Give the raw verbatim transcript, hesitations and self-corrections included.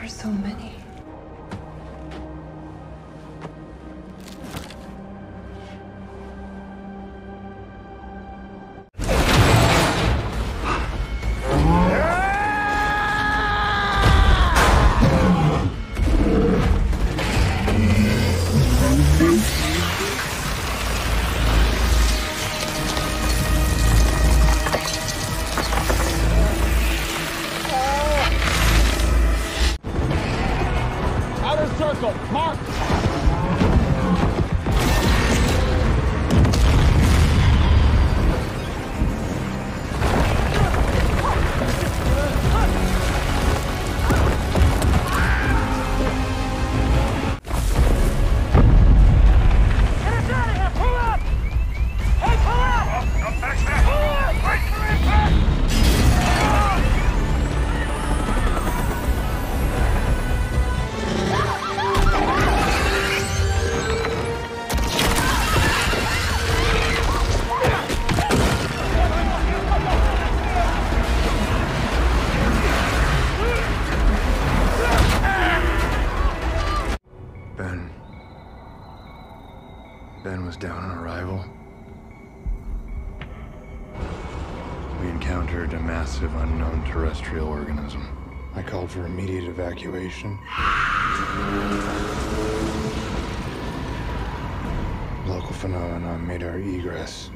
are so many. Circle, mark! Ben. Ben was down on arrival. We encountered a massive unknown terrestrial organism. I called for immediate evacuation. Local phenomena made our egress